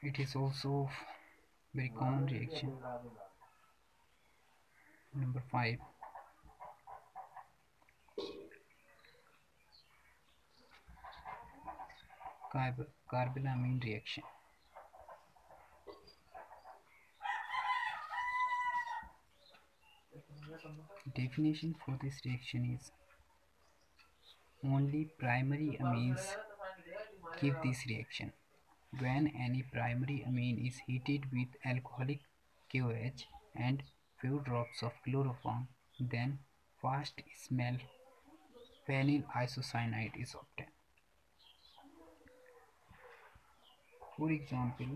It is also very common reaction. Number 5, carbylamine reaction. Definition for this reaction is only primary amines give this reaction. When any primary amine is heated with alcoholic KOH and few drops of chloroform, then fast smell phenyl isocyanide is obtained. For example,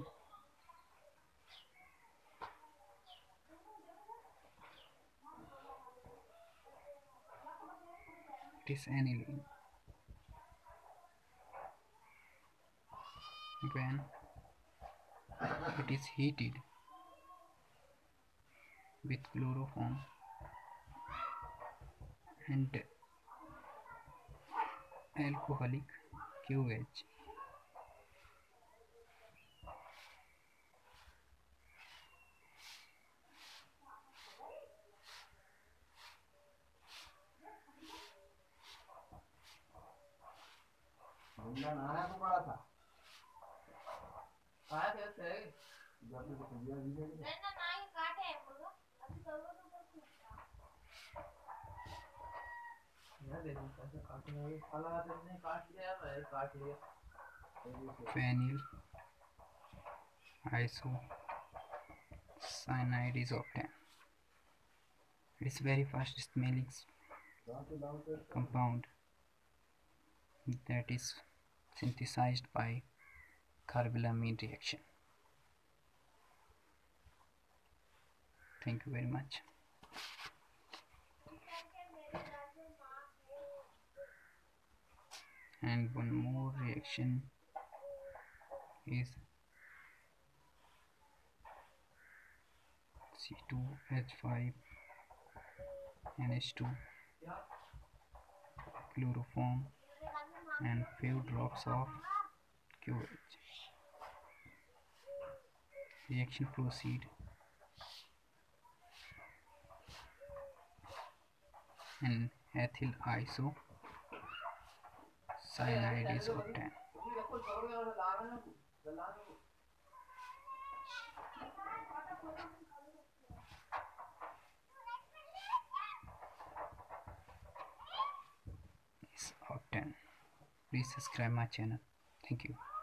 it is aniline. When it is heated with chloroform and alcoholic KOH, phenyl isocyanide is obtained. It is very fast smelling compound that is synthesized by carbylamine reaction. Thank you very much. And one more reaction is C2H5NH2 chloroform and few drops of QH. Reaction proceed and ethyl isocyanide is obtained. Is obtained. Please subscribe my channel. Thank you.